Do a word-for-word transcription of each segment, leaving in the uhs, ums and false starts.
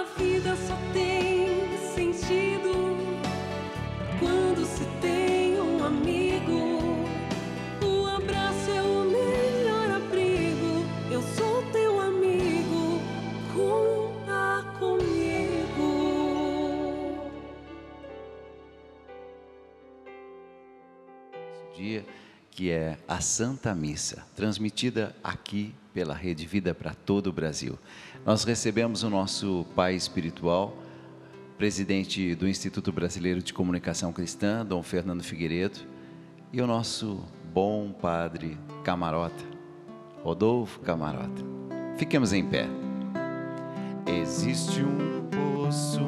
vida só tem sentido quando se tem um amigo. O abraço é o melhor abrigo. Eu sou teu amigo, conta comigo. Dia que é a Santa Missa, transmitida aqui pela Rede Vida para todo o Brasil. Nós recebemos o nosso pai espiritual, presidente do Instituto Brasileiro de Comunicação Cristã, Dom Fernando Figueiredo, e o nosso bom padre Camarota, Rodolfo Camarota. Fiquemos em pé. Existe um poço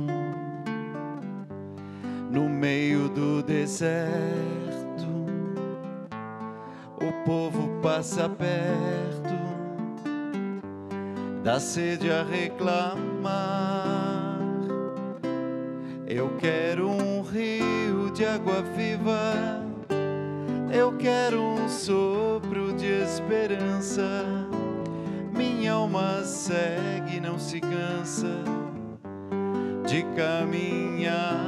no meio do deserto. O povo passa perto, dá sede a reclamar. Eu quero um rio de água viva, eu quero um sopro de esperança. Minha alma segue, não se cansa de caminhar.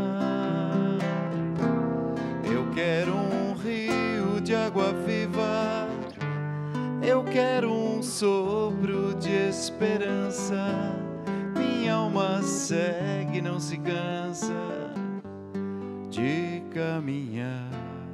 Eu quero um rio de água viva, eu quero um sopro de esperança. Minha alma segue, não se cansa de caminhar.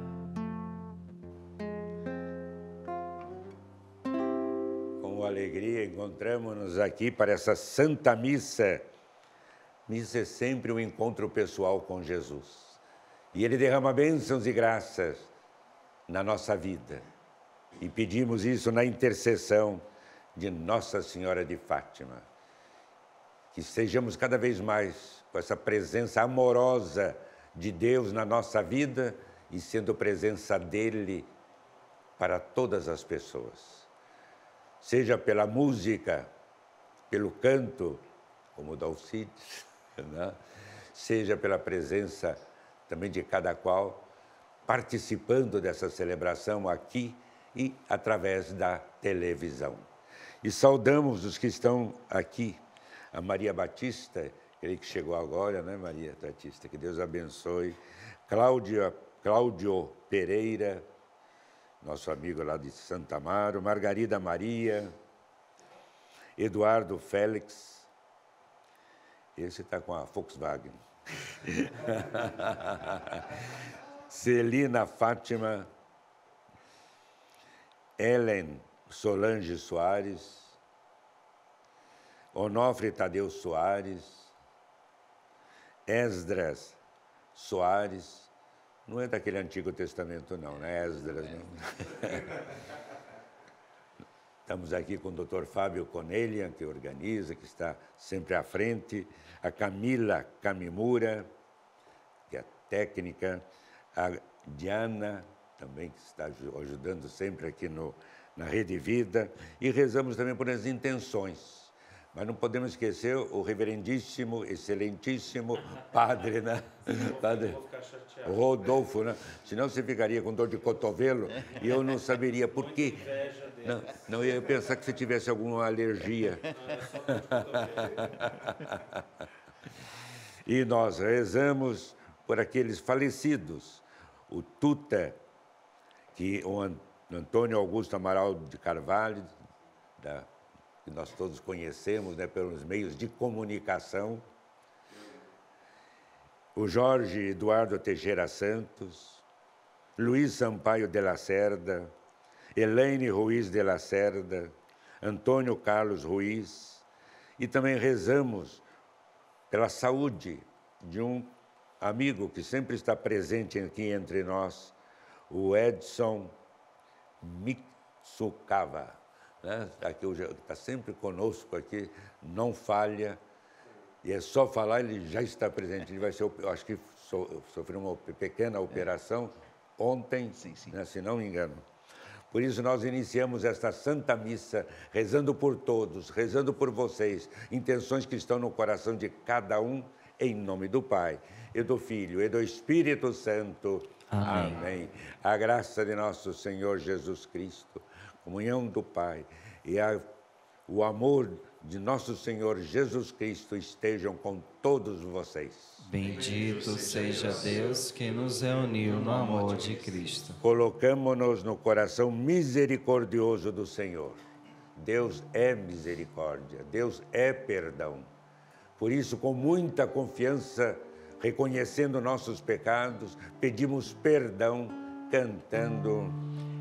Com alegria encontramos-nos aqui para essa Santa Missa. Missa é sempre um encontro pessoal com Jesus. E Ele derrama bênçãos e graças na nossa vida. E pedimos isso na intercessão de Nossa Senhora de Fátima. Que sejamos cada vez mais com essa presença amorosa de Deus na nossa vida e sendo presença dEle para todas as pessoas. Seja pela música, pelo canto, como o Dalcides, né? Seja pela presença também de cada qual, participando dessa celebração aqui e através da televisão. E saudamos os que estão aqui, a Maria Batista, ele que chegou agora, né, Maria Batista? Que Deus abençoe. Cláudia, Cláudio Pereira, nosso amigo lá de Santa Amaro, Margarida Maria, Eduardo Félix, esse está com a Volkswagen. Celina Fátima, Helen Solange Soares, Onofre Tadeu Soares, Esdras Soares, não é daquele Antigo Testamento não, né, Esdras? Não. Estamos aqui com o doutor Fábio Conelian, que organiza, que está sempre à frente, a Camila Camimura, que é técnica, a Diana, também que está ajudando sempre aqui no, na Rede Vida, e rezamos também por as intenções. Mas não podemos esquecer o reverendíssimo, excelentíssimo padre, né? Padre Rodolfo, né? Senão você ficaria com dor de cotovelo e eu não saberia por quê. Não, não, eu ia pensar que você tivesse alguma alergia. E nós rezamos por aqueles falecidos. O Tuta, que o Antônio Augusto Amaral de Carvalho, da, que nós todos conhecemos, né, pelos meios de comunicação. O Jorge Eduardo Teixeira Santos, Luiz Sampaio de Lacerda, Elaine Ruiz de Lacerda, Antônio Carlos Ruiz, e também rezamos pela saúde de um amigo que sempre está presente aqui entre nós, o Edson Mitsukava, né? Aqui está sempre conosco aqui, não falha, e é só falar, ele já está presente. Ele vai ser, eu acho que so, sofreu uma pequena operação ontem, sim, sim. Né, se não me engano. Por isso nós iniciamos esta Santa Missa, rezando por todos, rezando por vocês, intenções que estão no coração de cada um, em nome do Pai, e do Filho, e do Espírito Santo. Amém. Amém. A graça de nosso Senhor Jesus Cristo, comunhão do Pai, e a, o amor de nosso Senhor Jesus Cristo estejam com todos vocês. Bendito seja Deus que nos reuniu no amor de Cristo. Colocamo-nos no coração misericordioso do Senhor. Deus é misericórdia, Deus é perdão. Por isso, com muita confiança, reconhecendo nossos pecados, pedimos perdão cantando: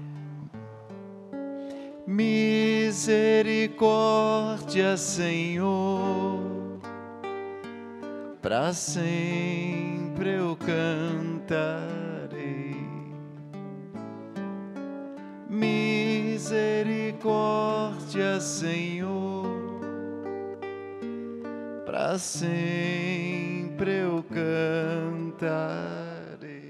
misericórdia, Senhor, para sempre eu cantarei. Misericórdia, Senhor, para sempre eu cantarei.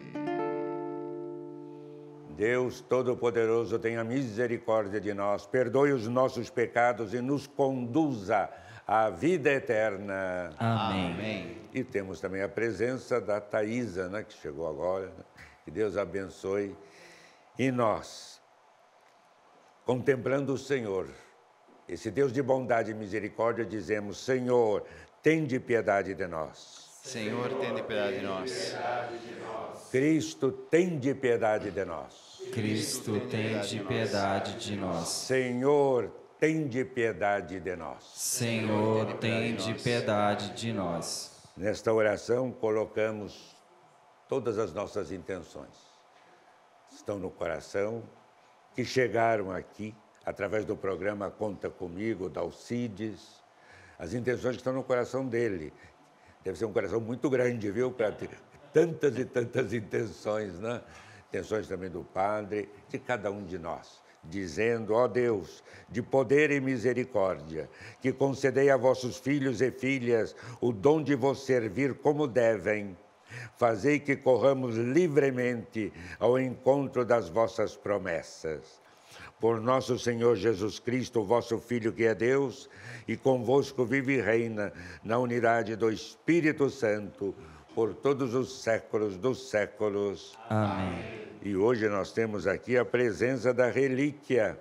Deus Todo-Poderoso, tenha misericórdia de nós, perdoe os nossos pecados e nos conduza à vida eterna. Amém. Amém. E temos também a presença da Thaisa, né, que chegou agora. Que Deus abençoe. E nós, contemplando o Senhor, esse Deus de bondade e misericórdia, dizemos: Senhor, tende piedade de nós. Senhor, tende piedade de nós. Cristo, tende piedade de nós. Cristo, tende piedade de nós. Senhor, tende piedade de nós. Senhor, tende piedade de nós. Nesta oração, colocamos todas as nossas intenções. Estão no coração, que chegaram aqui, através do programa Conta Comigo, da Alcides. As intenções que estão no coração dele. Deve ser um coração muito grande, viu? Para ter tantas e tantas intenções, né? Intenções também do Padre, de cada um de nós. Dizendo: ó Deus, de poder e misericórdia, que concedei a vossos filhos e filhas o dom de vos servir como devem. Fazei que corramos livremente ao encontro das vossas promessas. Por nosso Senhor Jesus Cristo, vosso Filho, que é Deus, e convosco vive e reina na unidade do Espírito Santo, por todos os séculos dos séculos. Amém. E hoje nós temos aqui a presença da relíquia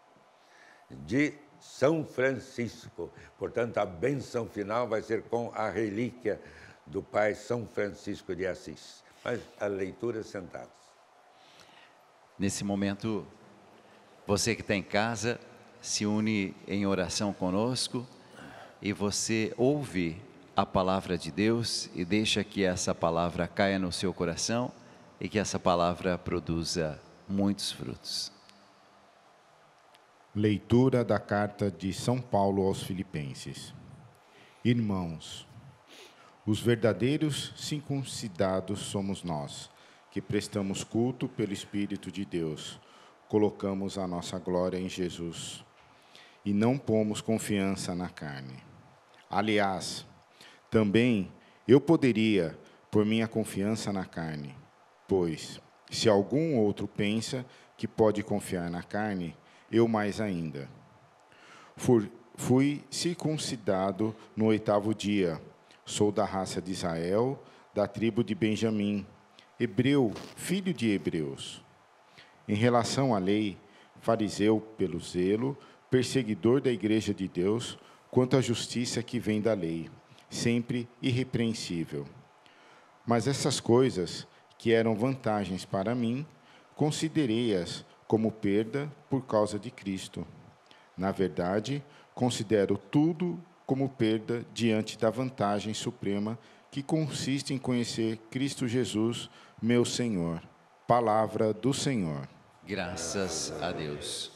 de São Francisco. Portanto, a bênção final vai ser com a relíquia do Pai São Francisco de Assis. Mas a leitura sentados. Nesse momento, você que está em casa, se une em oração conosco e você ouve a palavra de Deus e deixa que essa palavra caia no seu coração e que essa palavra produza muitos frutos. Leitura da carta de São Paulo aos Filipenses. Irmãos, os verdadeiros circuncidados somos nós, que prestamos culto pelo Espírito de Deus, colocamos a nossa glória em Jesus e não pomos confiança na carne. Aliás, também eu poderia pôr minha confiança na carne, pois, se algum outro pensa que pode confiar na carne, eu mais ainda. Fui, fui circuncidado no oitavo dia, sou da raça de Israel, da tribo de Benjamim, hebreu, filho de hebreus. Em relação à lei, fariseu pelo zelo, perseguidor da igreja de Deus, quanto à justiça que vem da lei, sempre irrepreensível. Mas essas coisas, que eram vantagens para mim, considerei-as como perda por causa de Cristo. Na verdade, considero tudo como perda diante da vantagem suprema que consiste em conhecer Cristo Jesus, meu Senhor. Palavra do Senhor. Graças a Deus.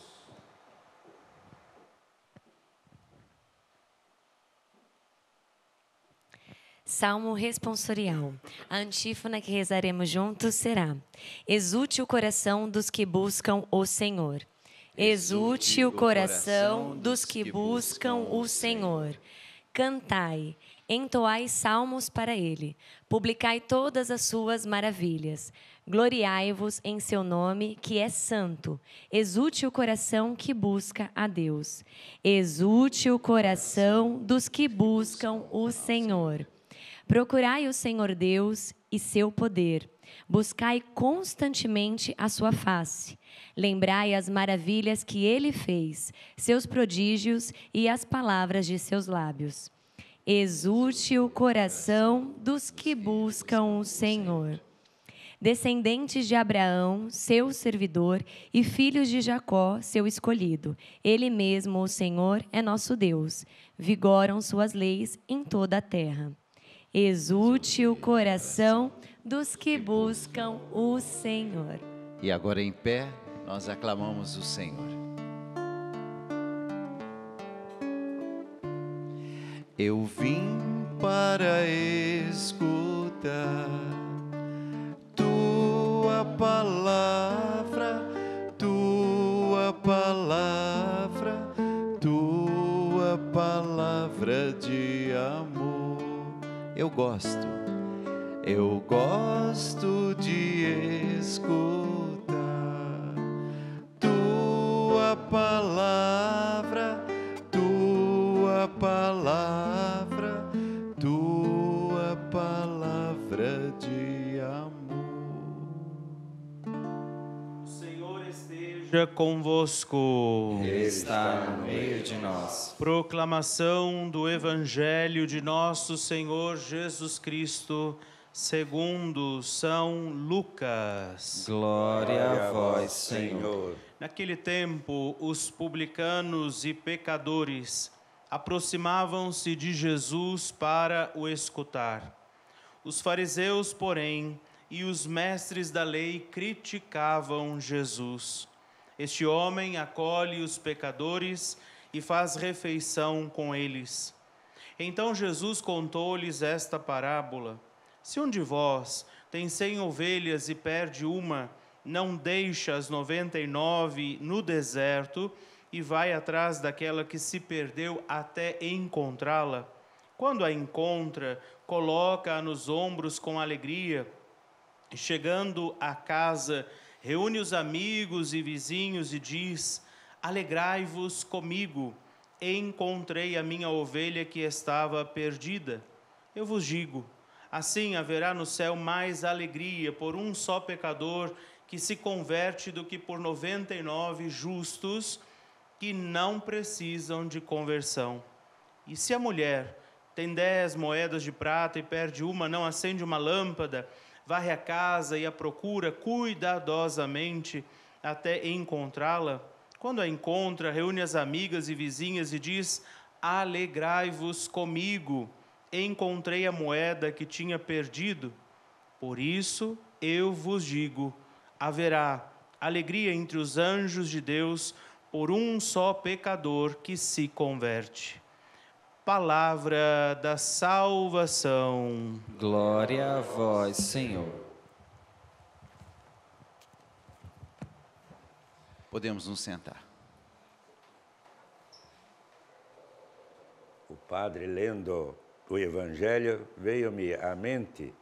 Salmo responsorial. A antífona que rezaremos juntos será: exulte o coração dos que buscam o Senhor. Exulte o coração dos que buscam o Senhor. Cantai, entoai salmos para ele, publicai todas as suas maravilhas. Gloriai-vos em seu nome, que é santo. Exulte o coração que busca a Deus. Exulte o coração dos que buscam o Senhor. Procurai o Senhor Deus e seu poder. Buscai constantemente a sua face. Lembrai as maravilhas que ele fez, seus prodígios e as palavras de seus lábios. Exulte o coração dos que buscam o Senhor. Descendentes de Abraão, seu servidor, e filhos de Jacó, seu escolhido. Ele mesmo, o Senhor, é nosso Deus. Vigoram suas leis em toda a terra. Exulte o coração dos que buscam o Senhor. E agora em pé, nós aclamamos o Senhor. Eu vim para escutar Tua palavra, Tua palavra, Tua palavra de amor. Eu gosto, eu gosto de escutar Tua palavra, Tua palavra, Tua palavra de amor. O Senhor esteja convosco. Ele está no meio de nós. Proclamação do Evangelho de nosso Senhor Jesus Cristo, segundo São Lucas. Glória a vós, Senhor. Naquele tempo, os publicanos e pecadores aproximavam-se de Jesus para o escutar. Os fariseus, porém, e os mestres da lei criticavam Jesus. Este homem acolhe os pecadores e faz refeição com eles. Então Jesus contou-lhes esta parábola. Se um de vós tem cem ovelhas e perde uma, não deixa as noventa e nove no deserto e vai atrás daquela que se perdeu até encontrá-la. Quando a encontra, coloca-a nos ombros com alegria. E chegando à casa, reúne os amigos e vizinhos e diz: alegrai-vos comigo, encontrei a minha ovelha que estava perdida. Eu vos digo, assim haverá no céu mais alegria por um só pecador que se converte do que por noventa e nove justos que não precisam de conversão. E se a mulher tem dez moedas de prata e perde uma, não acende uma lâmpada, varre a casa e a procura cuidadosamente até encontrá-la? Quando a encontra, reúne as amigas e vizinhas e diz: alegrai-vos comigo, encontrei a moeda que tinha perdido. Por isso eu vos digo, haverá alegria entre os anjos de Deus por um só pecador que se converte. Palavra da salvação. Glória a vós, Senhor. Podemos nos sentar. O padre, lendo o Evangelho, veio-me à mente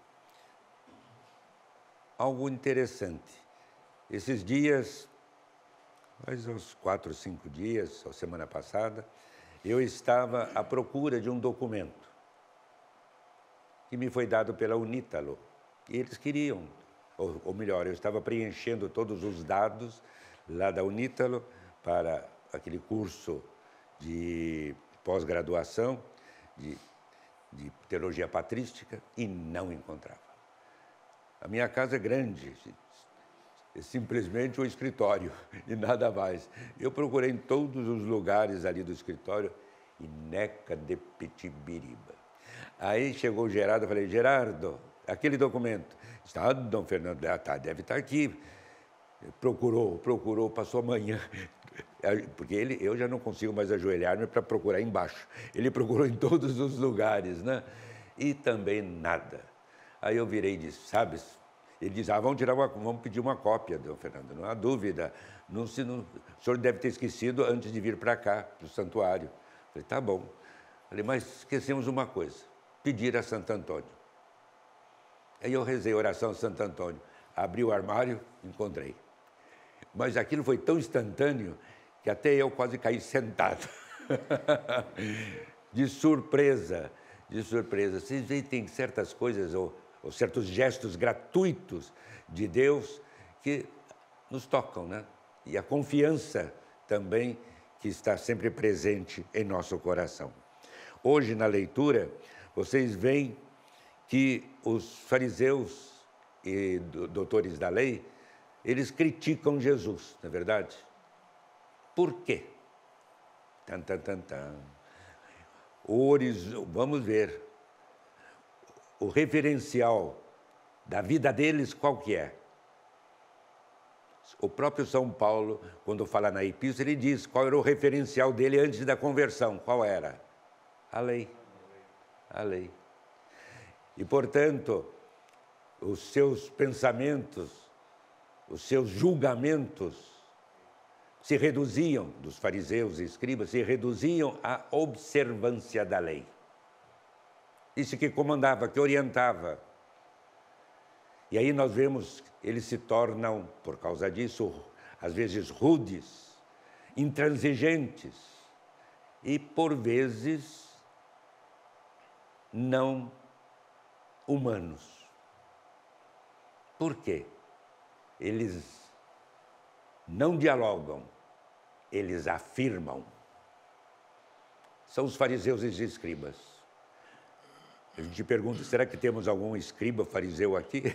algo interessante. Esses dias, faz uns quatro, cinco dias, ou semana passada, eu estava à procura de um documento que me foi dado pela Unítalo. E eles queriam, ou, ou melhor, eu estava preenchendo todos os dados lá da Unítalo para aquele curso de pós-graduação de, de teologia patrística e não encontrava. A minha casa é grande, é simplesmente um escritório e nada mais. Eu procurei em todos os lugares ali do escritório e neca de Pitibiriba. Aí chegou o Gerardo, eu falei: Gerardo, aquele documento. Está, Dom Fernando, ah, tá, deve estar aqui. Procurou, procurou, passou amanhã. Porque ele, eu já não consigo mais ajoelhar-me para procurar embaixo. Ele procurou em todos os lugares, né? E também nada. Aí eu virei e disse: sabes? Ele diz: ah, vamos, tirar uma, vamos pedir uma cópia, Dom Fernando, não há dúvida. Não, se, não, o senhor deve ter esquecido antes de vir para cá, para o santuário. Falei: tá bom. Falei: mas esquecemos uma coisa, pedir a Santo Antônio. Aí eu rezei a oração a Santo Antônio, abri o armário, encontrei. Mas aquilo foi tão instantâneo que até eu quase caí sentado. De surpresa, de surpresa. Vocês veem, tem certas coisas, ou ou certos gestos gratuitos de Deus que nos tocam, né? E a confiança também que está sempre presente em nosso coração. Hoje, na leitura, vocês veem que os fariseus e doutores da lei, eles criticam Jesus, não é verdade? Por quê? Tan, tan, tan, tan. O horizonte, vamos ver, o referencial da vida deles qual que é? O próprio São Paulo, quando fala na epístola, ele diz qual era o referencial dele antes da conversão. Qual era? A lei. A lei. E, portanto, os seus pensamentos, os seus julgamentos se reduziam, dos fariseus e escribas, se reduziam à observância da lei. Isso que comandava, que orientava. E aí nós vemos, eles se tornam, por causa disso, às vezes rudes, intransigentes e, por vezes, não humanos. Por quê? Eles não dialogam, eles afirmam. São os fariseus e os escribas. A gente pergunta, será que temos algum escriba fariseu aqui?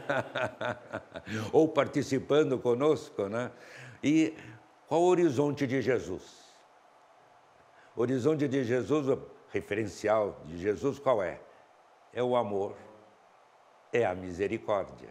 Ou participando conosco, né? E qual o horizonte de Jesus? O horizonte de Jesus, o referencial de Jesus, qual é? É o amor, é a misericórdia.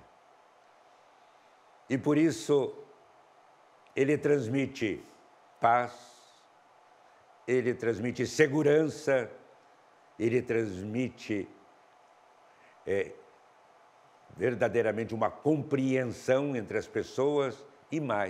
E por isso, ele transmite paz, ele transmite segurança, ele transmite é, verdadeiramente uma compreensão entre as pessoas e mais.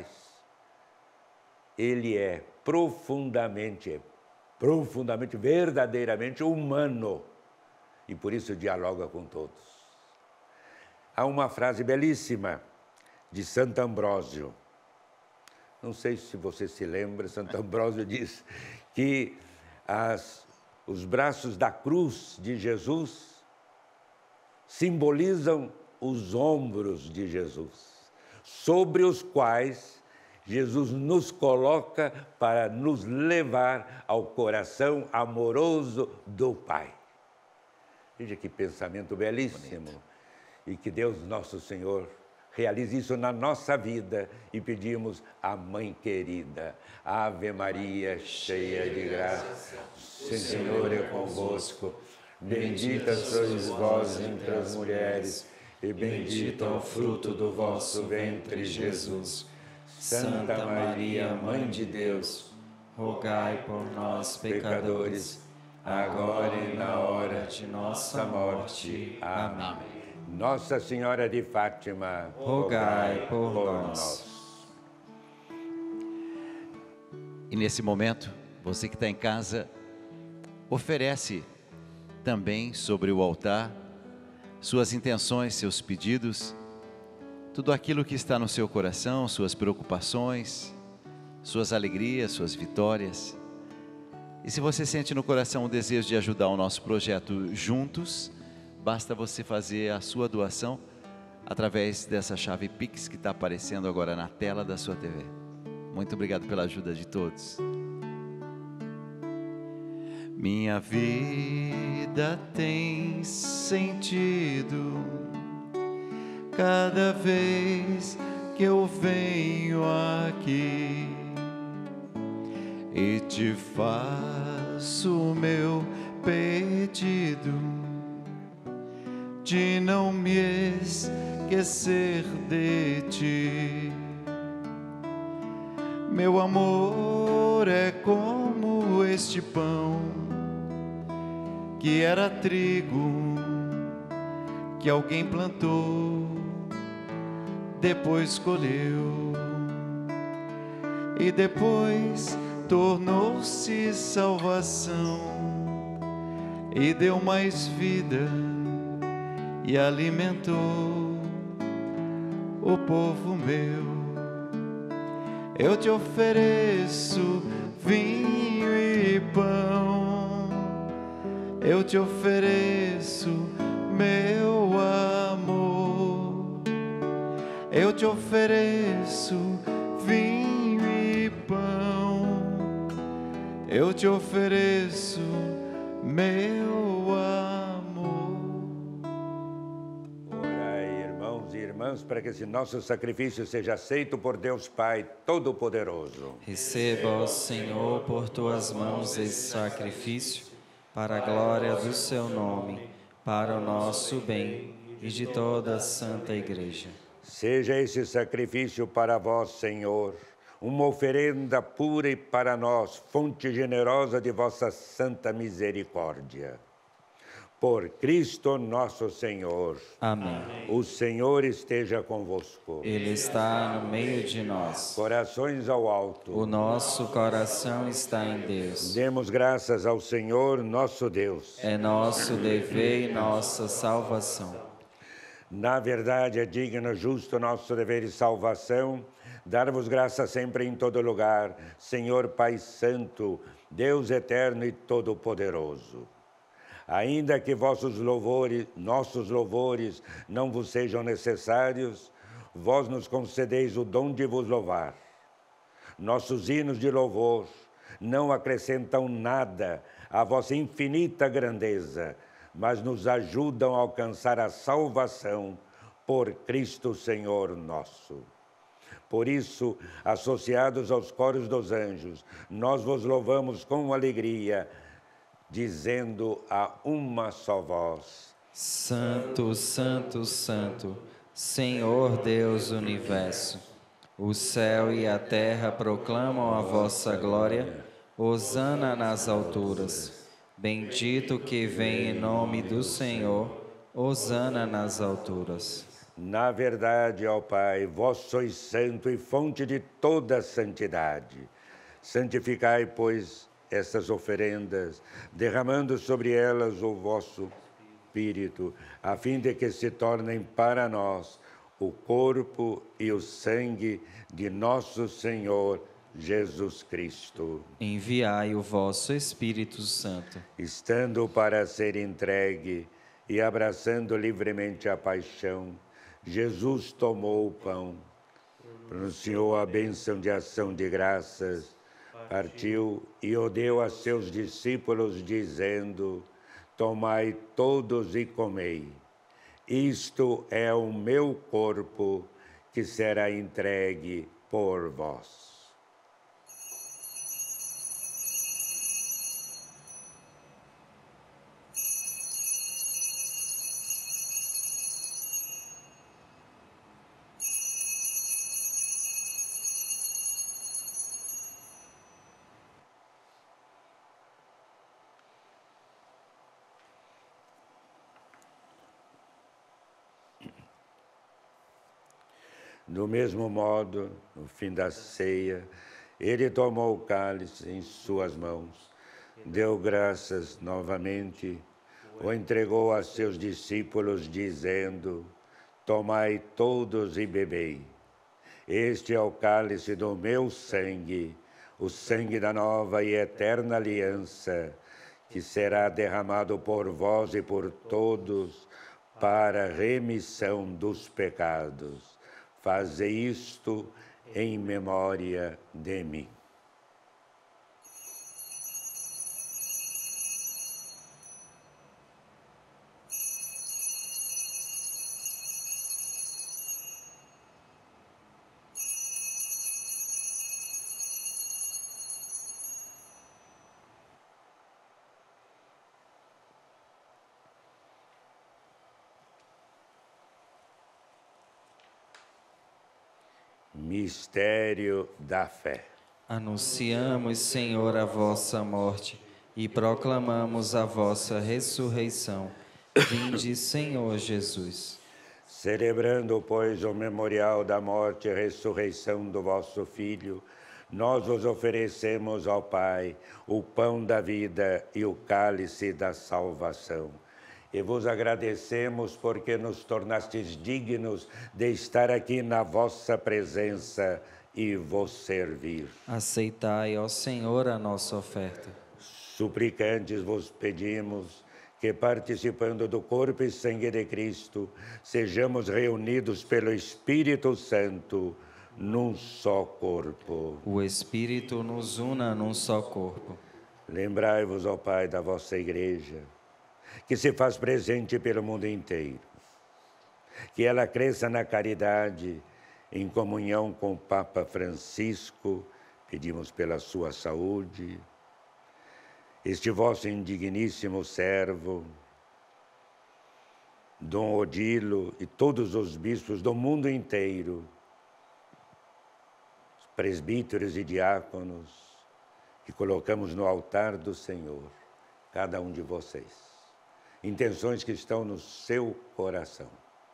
Ele é profundamente, profundamente, verdadeiramente humano e por isso dialoga com todos. Há uma frase belíssima de Santo Ambrósio. Não sei se você se lembra, Santo Ambrósio diz que as Os braços da cruz de Jesus simbolizam os ombros de Jesus, sobre os quais Jesus nos coloca para nos levar ao coração amoroso do Pai. Veja que pensamento belíssimo. Bonito. E que Deus, nosso Senhor, realize isso na nossa vida e pedimos à Mãe querida. Ave Maria, cheia de graça, o Senhor é convosco. Bendita sois vós entre as mulheres, e bendito é o fruto do vosso ventre, Jesus. Santa Maria, Mãe de Deus, rogai por nós, pecadores, agora e na hora de nossa morte. Amém. Nossa Senhora de Fátima, rogai por nós. E nesse momento, você que está em casa, oferece também sobre o altar suas intenções, seus pedidos, tudo aquilo que está no seu coração, suas preocupações, suas alegrias, suas vitórias. E se você sente no coração o desejo de ajudar o nosso projeto juntos, basta você fazer a sua doação através dessa chave Pix que está aparecendo agora na tela da sua T V. Muito obrigado pela ajuda de todos. Minha vida tem sentido cada vez que eu venho aqui e te faço o meu pedido de não me esquecer de ti. Meu amor é como este pão que era trigo que alguém plantou, depois colheu e depois tornou-se salvação e deu mais vida e alimentou o povo meu. Eu te ofereço vinho e pão, eu te ofereço meu amor. eu te ofereço vinho e pão, eu te ofereço meu amor. Orai, irmãos e irmãs, para que esse nosso sacrifício seja aceito por Deus Pai Todo-Poderoso. Receba, ó Senhor, por tuas mãos esse sacrifício, para a glória do seu nome, para o nosso bem e de toda a Santa Igreja. Seja esse sacrifício para vós, Senhor, uma oferenda pura e para nós, fonte generosa de vossa santa misericórdia. Por Cristo nosso Senhor. Amém. O Senhor esteja convosco. Ele está no meio de nós. Corações ao alto. O nosso coração está em Deus. Demos graças ao Senhor, nosso Deus. É nosso dever e nossa salvação. Na verdade, é digno, justo nosso dever e salvação, dar-vos graça sempre em todo lugar, Senhor Pai Santo, Deus eterno e todo-poderoso. Ainda que vossos louvores, nossos louvores não vos sejam necessários, vós nos concedeis o dom de vos louvar. Nossos hinos de louvor não acrescentam nada à vossa infinita grandeza, mas nos ajudam a alcançar a salvação por Cristo Senhor nosso. Por isso, associados aos coros dos anjos, nós vos louvamos com alegria, dizendo a uma só voz: Santo, Santo, Santo, Senhor Deus do Universo, o céu e a terra proclamam a vossa glória, hosana nas alturas. Bendito que vem em nome do Senhor, hosana nas alturas. Na verdade, ó Pai, vós sois santo e fonte de toda santidade. Santificai, pois, essas oferendas, derramando sobre elas o vosso Espírito, a fim de que se tornem para nós o corpo e o sangue de nosso Senhor Jesus Cristo. Enviai o vosso Espírito Santo. Estando para ser entregue e abraçando livremente a paixão, Jesus tomou o pão, pronunciou a bênção de ação de graças, partiu e o deu a seus discípulos, dizendo: tomai todos e comei. Isto é o meu corpo, que será entregue por vós. Do mesmo modo, no fim da ceia, ele tomou o cálice em suas mãos, deu graças novamente, o entregou a seus discípulos, dizendo: tomai todos e bebei. Este é o cálice do meu sangue, o sangue da nova e eterna aliança, que será derramado por vós e por todos para a remissão dos pecados. Fazei isto em memória de mim. Mistério da fé. Anunciamos, Senhor, a vossa morte e proclamamos a vossa ressurreição. Vinde, Senhor Jesus. Celebrando, pois, o memorial da morte e ressurreição do vosso Filho, nós vos oferecemos ao Pai o pão da vida e o cálice da salvação. E vos agradecemos porque nos tornastes dignos de estar aqui na vossa presença e vos servir. Aceitai, ó Senhor, a nossa oferta. Suplicantes vos pedimos que, participando do corpo e sangue de Cristo, sejamos reunidos pelo Espírito Santo num só corpo. O Espírito nos una num só corpo. Lembrai-vos, ó Pai, da vossa Igreja, que se faz presente pelo mundo inteiro. Que ela cresça na caridade, em comunhão com o Papa Francisco, pedimos pela sua saúde. Este vosso indigníssimo servo, Dom Odilo e todos os bispos do mundo inteiro, os presbíteros e diáconos, que colocamos no altar do Senhor, cada um de vocês, intenções que estão no seu coração.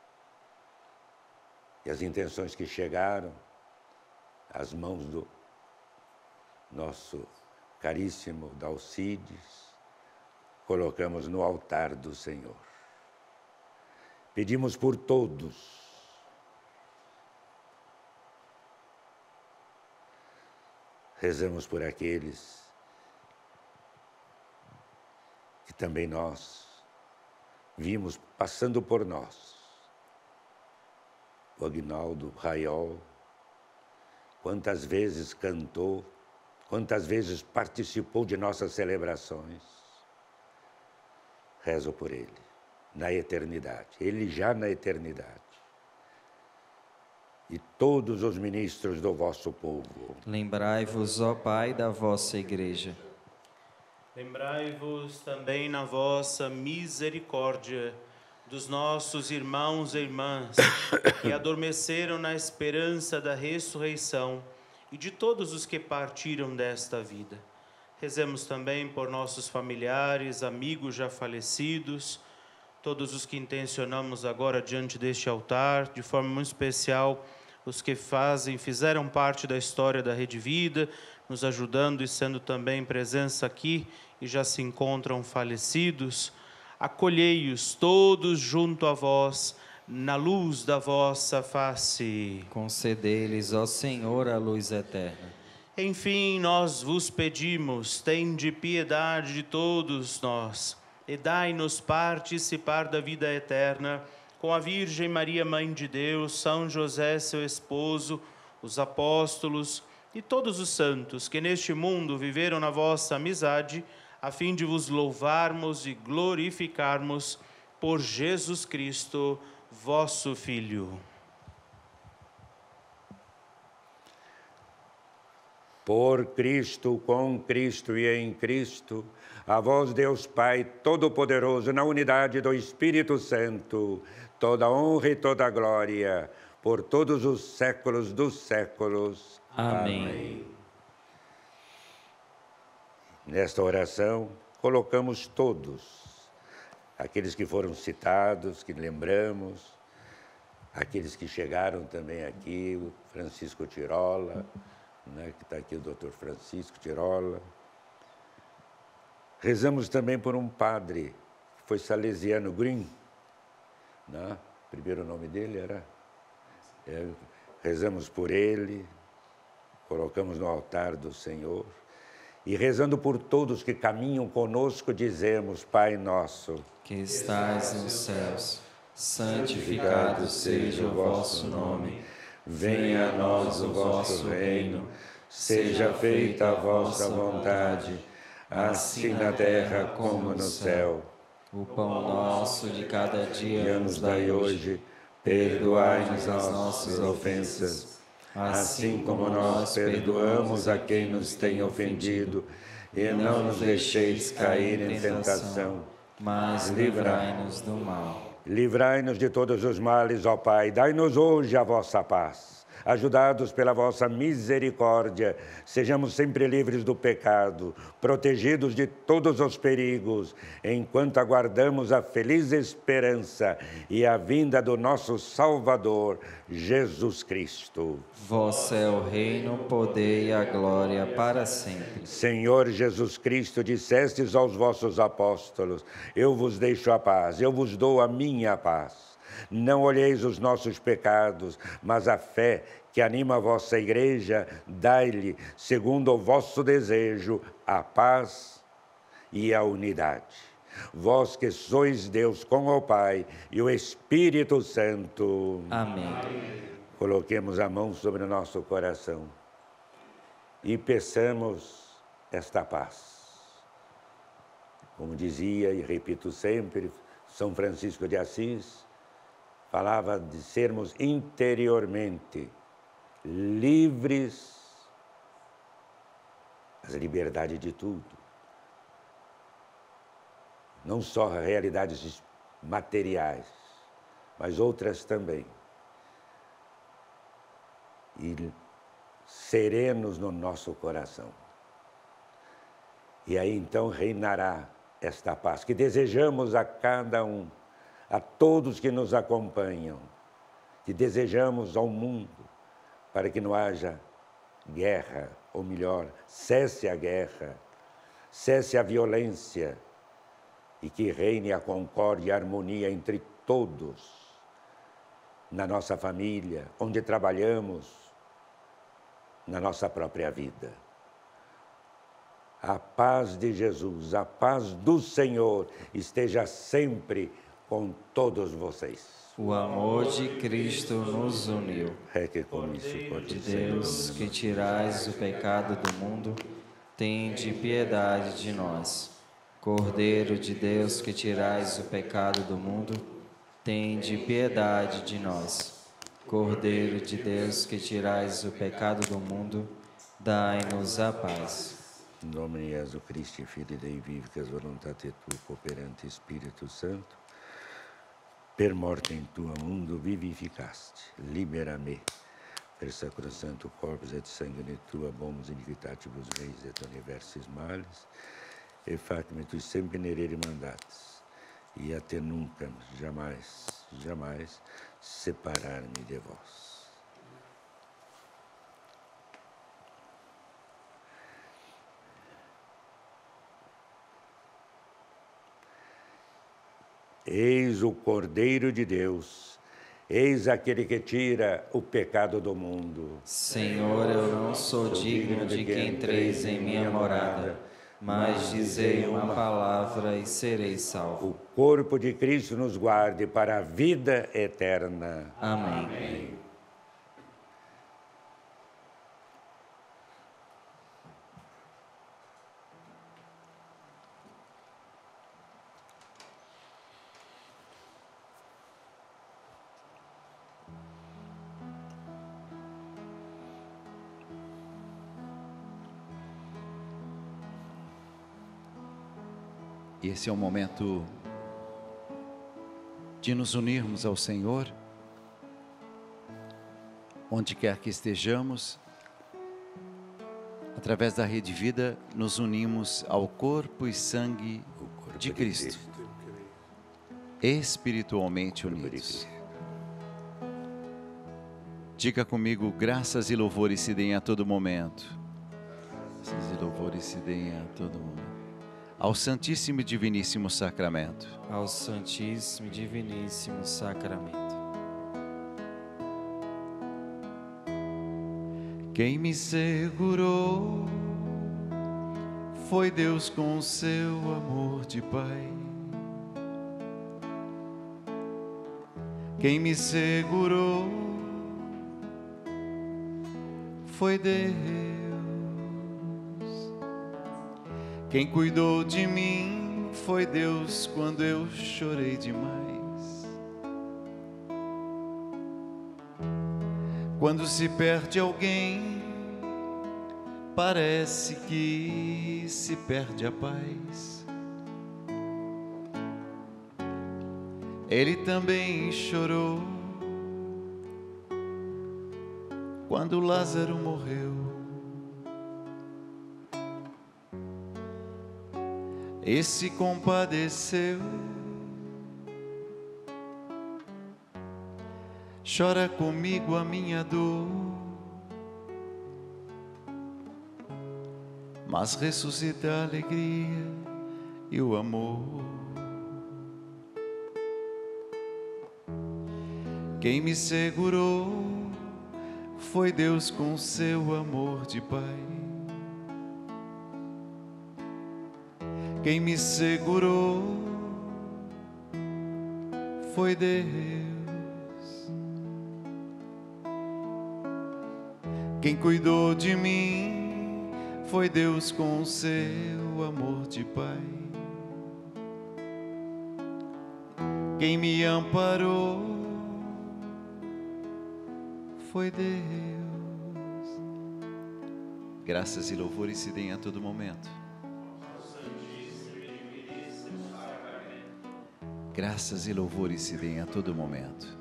E as intenções que chegaram às mãos do nosso caríssimo Dalcides, colocamos no altar do Senhor. Pedimos por todos. Rezamos por aqueles que também nós vimos passando por nós. O Aguinaldo Raiol, quantas vezes cantou, quantas vezes participou de nossas celebrações. Rezo por ele, na eternidade, ele já na eternidade. E todos os ministros do vosso povo. Lembrai-vos, ó Pai, da vossa Igreja. Lembrai-vos também na vossa misericórdia dos nossos irmãos e irmãs que adormeceram na esperança da ressurreição e de todos os que partiram desta vida. Rezemos também por nossos familiares, amigos já falecidos, todos os que intencionamos agora diante deste altar, de forma muito especial os que fazem, fizeram parte da história da Rede Vida, nos ajudando e sendo também presença aqui e já se encontram falecidos. Acolhei-os todos junto a vós, na luz da vossa face. Concedei-lhes, ó Senhor, a luz eterna. Enfim, nós vos pedimos, tende piedade de todos nós, e dai-nos participar da vida eterna, com a Virgem Maria, Mãe de Deus, São José, seu esposo, os apóstolos e todos os santos que neste mundo viveram na vossa amizade, a fim de vos louvarmos e glorificarmos por Jesus Cristo, vosso Filho. Por Cristo, com Cristo e em Cristo, a vós, Deus Pai Todo-Poderoso, na unidade do Espírito Santo, toda honra e toda glória, por todos os séculos dos séculos. Amém. Amém. Nesta oração, colocamos todos, aqueles que foram citados, que lembramos, aqueles que chegaram também aqui, o Francisco Tirola, né, que está aqui o doutor Francisco Tirola. Rezamos também por um padre, que foi salesiano, Green, né? O primeiro nome dele era... É, rezamos por ele, colocamos no altar do Senhor, e rezando por todos que caminham conosco, dizemos: Pai nosso, que estais nos céus, santificado seja o vosso nome. Venha a nós o vosso reino, seja feita a vossa vontade, assim na terra como no céu. O pão nosso de cada dia nos dai hoje, perdoai-nos as nossas ofensas, assim como nós perdoamos a quem nos tem ofendido, e não nos deixeis cair em tentação, mas livrai-nos do mal. Livrai-nos de todos os males, ó Pai, dai-nos hoje a vossa paz. Ajudados pela vossa misericórdia, sejamos sempre livres do pecado, protegidos de todos os perigos, enquanto aguardamos a feliz esperança e a vinda do nosso Salvador, Jesus Cristo. Vosso é o reino, o poder e a glória para sempre. Senhor Jesus Cristo, dissestes aos vossos apóstolos: eu vos deixo a paz, eu vos dou a minha paz. Não olheis os nossos pecados, mas a fé que anima a vossa Igreja, dai-lhe, segundo o vosso desejo, a paz e a unidade. vós que sois Deus com o Pai e o Espírito Santo. Amém. Coloquemos a mão sobre o nosso coração e peçamos esta paz. Como dizia e repito sempre, São Francisco de Assis falava de sermos interiormente livres, a liberdade de tudo. Não só realidades materiais, mas outras também. E serenos no nosso coração. E aí então reinará esta paz que desejamos a cada um, a todos que nos acompanham, que desejamos ao mundo, para que não haja guerra, ou melhor, cesse a guerra, cesse a violência, e que reine a concórdia e a harmonia entre todos, na nossa família, onde trabalhamos, na nossa própria vida. A paz de Jesus, a paz do Senhor esteja sempre com todos vocês. O amor de Cristo nos uniu. De De Deus, que tirais o pecado do mundo, tende piedade de nós. Cordeiro de Deus, que tirais o pecado do mundo, tende piedade de nós. Cordeiro de Deus, que tirais o pecado do mundo, dai-nos a paz. Domini Jesu Christi, Filii Dei vivicas voluntate Tua, cooperante Espírito Santo, per mortem Tua mundo vivificaste, libera me, per sacrosanto corpus et sanguine Tua, bomus iniquitatibus reis et universis males, e fac-me Tu sempre nerere mandatis, e até nunca, jamais, jamais, separar-me de vós. Eis o Cordeiro de Deus, eis aquele que tira o pecado do mundo. Senhor, eu não sou digno de que entreis em minha morada, mas dizei uma palavra e serei salvo. O corpo de Cristo nos guarde para a vida eterna. Amém. Amém. E esse é o momento de nos unirmos ao Senhor, onde quer que estejamos, através da Rede Vida, nos unimos ao corpo e sangue de Cristo, espiritualmente unidos. Diga comigo, graças e louvores se deem a todo momento. Graças e louvores se deem a todo momento. Ao Santíssimo e Diviníssimo Sacramento. Ao Santíssimo e Diviníssimo Sacramento. Quem me segurou foi Deus com seu amor de Pai. Quem me segurou foi Deus. Quem cuidou de mim foi Deus quando eu chorei demais. Quando se perde alguém, parece que se perde a paz. Ele também chorou quando Lázaro morreu. E se compadeceu. Chora comigo a minha dor, mas ressuscita a alegria e o amor. Quem me segurou foi Deus com seu amor de Pai. Quem me segurou foi Deus. Quem cuidou de mim foi Deus com seu amor de Pai. Quem me amparou foi Deus. Graças e louvores se deem a todo momento. Graças e louvores se deem a todo momento.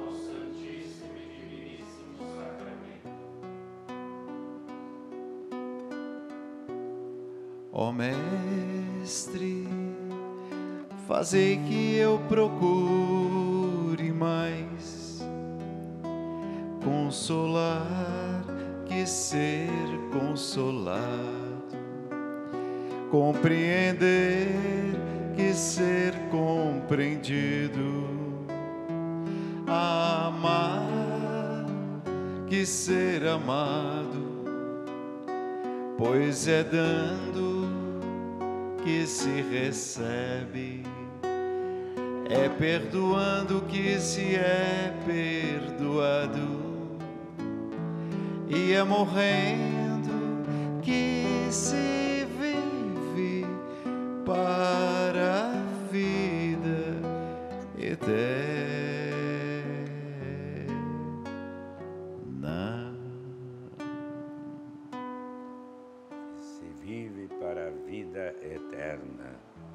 Ó Mestre, fazei que eu procure mais consolar que ser consolado, compreender que ser compreendido, amar que ser amado, pois é dando que se recebe, é perdoando que se é perdoado, e é morrendo que se vive para a vida eterna. Se vive para a vida eterna.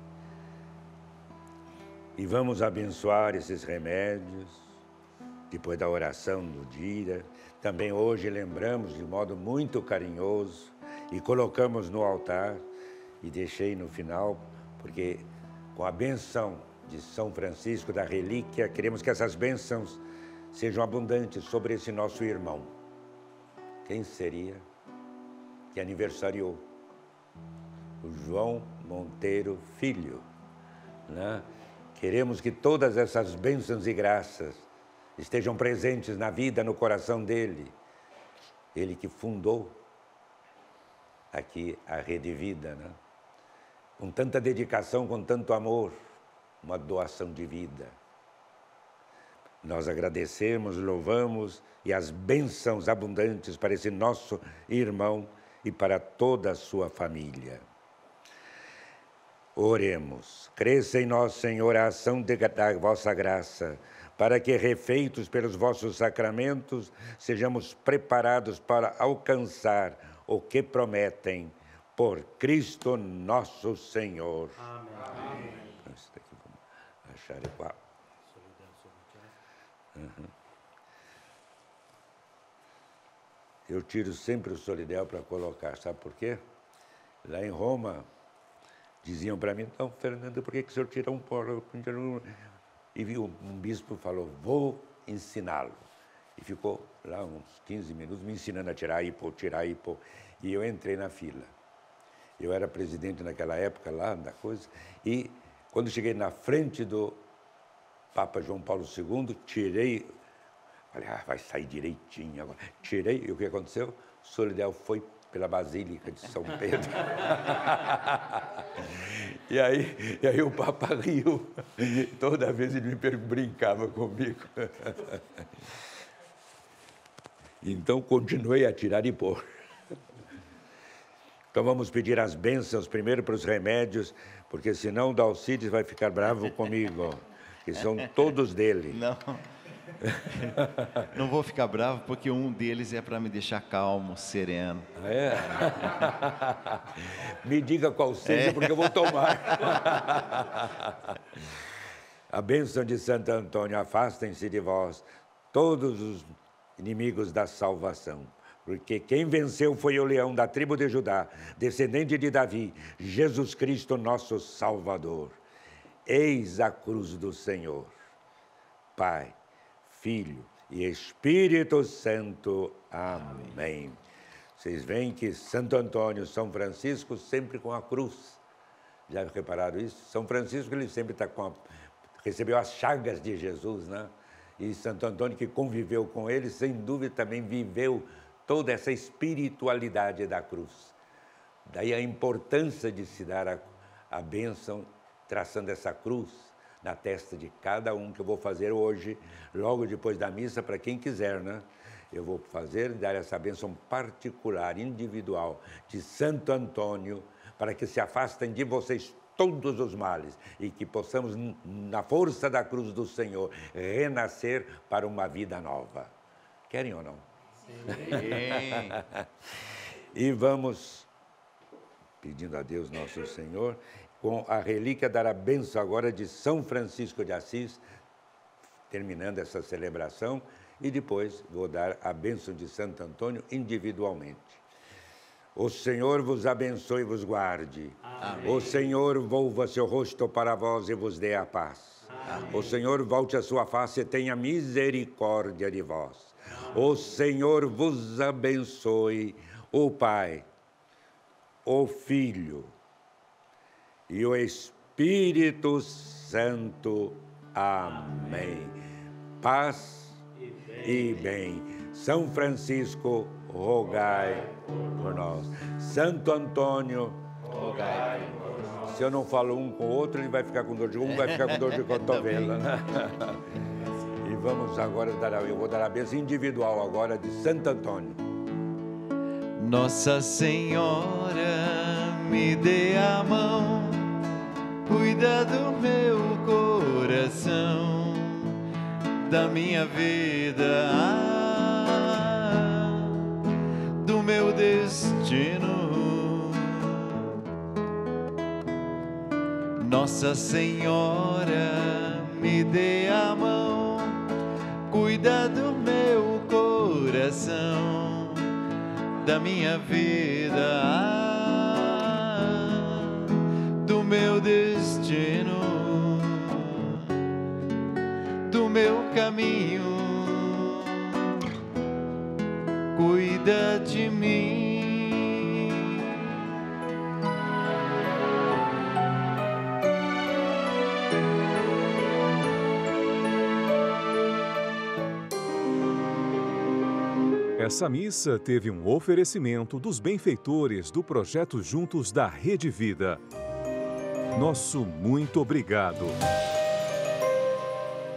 E vamos abençoar esses remédios, depois da oração do dia. Também hoje lembramos de modo muito carinhoso e colocamos no altar, e deixei no final, porque com a benção de São Francisco da relíquia, queremos que essas bênçãos sejam abundantes sobre esse nosso irmão. Quem seria que aniversariou? O João Monteiro Filho, né? Queremos que todas essas bênçãos e graças estejam presentes na vida, no coração dele. Ele que fundou aqui a Rede Vida, né? Com tanta dedicação, com tanto amor, uma doação de vida. Nós agradecemos, louvamos, e as bênçãos abundantes para esse nosso irmão e para toda a sua família. Oremos. Cresça em nós, Senhor, a ação de, da vossa graça, para que, refeitos pelos vossos sacramentos, sejamos preparados para alcançar o que prometem, por Cristo nosso Senhor. Amém. Esse daqui vamos achar igual. Uhum. Eu tiro sempre o solidel para colocar, sabe por quê? Lá em Roma, diziam para mim, então, Fernando, por que, que o senhor tira um pó? E viu, um bispo falou, vou ensiná-lo. E ficou lá uns quinze minutos me ensinando a tirar hipo, tirar hipo. E eu entrei na fila. Eu era presidente naquela época lá da coisa. E quando cheguei na frente do Papa João Paulo segundo, tirei, falei, ah, vai sair direitinho agora. Tirei, e o que aconteceu? O solidel foi pela Basílica de São Pedro. e, aí, e aí o Papa riu. Toda vez ele me brincava comigo. Então continuei a tirar e pôr. Então vamos pedir as bênçãos primeiro para os remédios, porque senão o Dalcides vai ficar bravo comigo, que são todos dele. Não. Não vou ficar bravo, porque um deles é para me deixar calmo, sereno. É? Me diga qual seja, é. Porque eu vou tomar. A bênção de Santo Antônio, afastem-se de vós todos os inimigos da salvação. Porque quem venceu foi o leão da tribo de Judá, descendente de Davi, Jesus Cristo, nosso Salvador. Eis a cruz do Senhor. Pai, Filho e Espírito Santo. Amém. Amém. Vocês veem que Santo Antônio, São Francisco, sempre com a cruz. Já repararam isso? São Francisco, ele sempre está com a... recebeu as chagas de Jesus, né? E Santo Antônio, que conviveu com ele, sem dúvida também viveu toda essa espiritualidade da cruz. Daí a importância de se dar a, a bênção traçando essa cruz na testa de cada um, que eu vou fazer hoje, logo depois da missa, para quem quiser, né? Eu vou fazer, dar essa bênção particular, individual, de Santo Antônio, para que se afastem de vocês todos os males e que possamos, na força da cruz do Senhor, renascer para uma vida nova. Querem ou não? Sim. E vamos, pedindo a Deus nosso Senhor, com a relíquia, dar a bênção agora de São Francisco de Assis, terminando essa celebração, e depois vou dar a bênção de Santo Antônio individualmente. O Senhor vos abençoe e vos guarde. Amém. O Senhor volva seu rosto para vós e vos dê a paz. Amém. O Senhor volte a sua face e tenha misericórdia de vós. Amém. O Senhor vos abençoe, o Pai, o Filho e o Espírito Santo. Amém. Paz e bem. São Francisco, rogai por nós. Santo Antônio, rogai por nós. Se eu não falo um com o outro, ele vai ficar com dor de um, vai ficar com dor de cotovelo, né? E vamos agora dar, eu vou dar a bênção individual agora de Santo Antônio. Nossa Senhora, me dê a mão, cuida do meu coração, da minha vida, ah, do meu destino. Nossa Senhora, me dê a mão, cuida do meu coração, da minha vida, ah, do meu destino, do meu caminho, cuida de mim. Essa missa teve um oferecimento dos benfeitores do projeto Juntos da Rede Vida. Nosso muito obrigado.